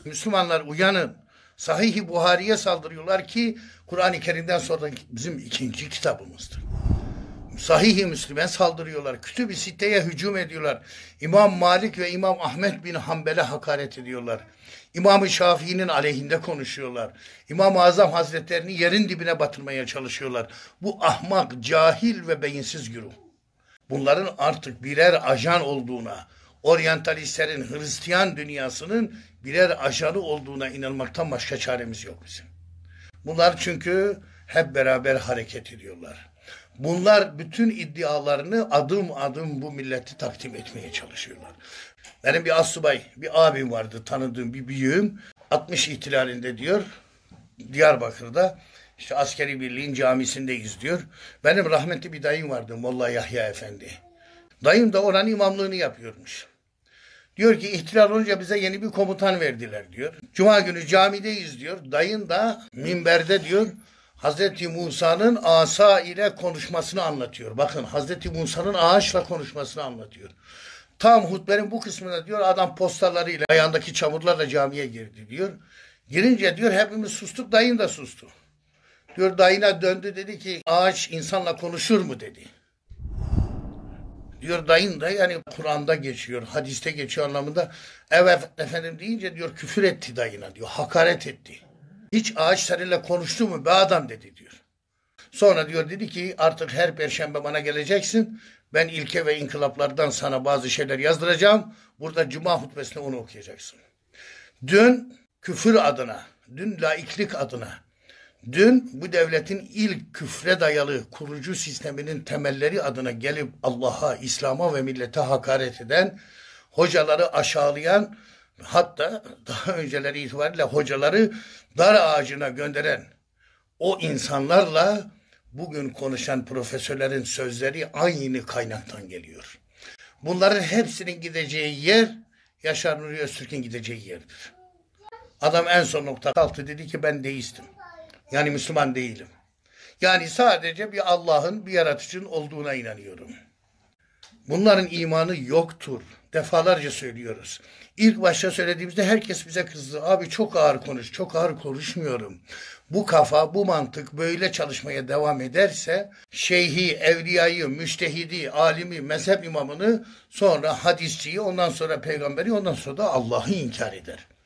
Müslümanlar uyanın. Sahih-i Buhari'ye saldırıyorlar ki Kur'an-ı Kerim'den sonra bizim ikinci kitabımızdır. Sahih-i Müslim'e saldırıyorlar. Kütüb-i Sitte'ye hücum ediyorlar. İmam Malik ve İmam Ahmet bin Hanbel'e hakaret ediyorlar. İmam-ı Şafii'nin aleyhinde konuşuyorlar. İmam-ı Azam Hazretlerini yerin dibine batırmaya çalışıyorlar. Bu ahmak, cahil ve beyinsiz güruh. Bunların artık birer ajan olduğuna, oryantalistlerin, Hristiyan dünyasının birer ajanı olduğuna inanmaktan başka çaremiz yok bizim. Bunlar çünkü hep beraber hareket ediyorlar. Bunlar bütün iddialarını adım adım bu milleti takdim etmeye çalışıyorlar. Benim bir astsubay, bir abim vardı, tanıdığım bir büyüğüm. 60 ihtilalinde diyor, Diyarbakır'da işte askeri birliğin camisindeyiz diyor. Benim rahmetli bir dayım vardı, Molla Yahya Efendi. Dayım da oranın imamlığını yapıyormuş. Diyor ki ihtilal olunca bize yeni bir komutan verdiler diyor. Cuma günü camideyiz diyor. Dayın da minberde diyor Hazreti Musa'nın asa ile konuşmasını anlatıyor. Bakın Hazreti Musa'nın ağaçla konuşmasını anlatıyor. Tam hutbenin bu kısmında diyor adam postalarıyla ayağındaki çamurlarla camiye girdi diyor. Girince diyor hepimiz sustuk, dayın da sustu. Diyor dayına döndü dedi ki ağaç insanla konuşur mu dedi. Diyor dayın da yani Kur'an'da geçiyor, hadiste geçiyor anlamında. Evet efendim deyince diyor küfür etti dayına diyor, hakaret etti. Hiç ağaç seninle konuştu mu be adam dedi diyor. Sonra diyor dedi ki artık her perşembe bana geleceksin. Ben ilke ve inkılaplardan sana bazı şeyler yazdıracağım. Burada cuma hutbesinde onu okuyacaksın. Dün küfür adına, dün laiklik adına, dün bu devletin ilk küfre dayalı kurucu sisteminin temelleri adına gelip Allah'a, İslam'a ve millete hakaret eden, hocaları aşağılayan, hatta daha önceleri itibariyle hocaları dar ağacına gönderen o insanlarla bugün konuşan profesörlerin sözleri aynı kaynaktan geliyor. Bunların hepsinin gideceği yer Yaşar Nuri Öztürk'ün gideceği yerdir. Adam en son nokta altı dedi ki ben deistim. Yani Müslüman değilim. Yani sadece bir Allah'ın, bir yaratıcının olduğuna inanıyorum. Bunların imanı yoktur. Defalarca söylüyoruz. İlk başta söylediğimizde herkes bize kızdı. Abi çok ağır konuş, çok ağır konuşmuyorum. Bu kafa, bu mantık böyle çalışmaya devam ederse şeyhi, evliyayı, müştehidi, alimi, mezhep imamını, sonra hadisçiyi, ondan sonra peygamberi, ondan sonra da Allah'ı inkar eder.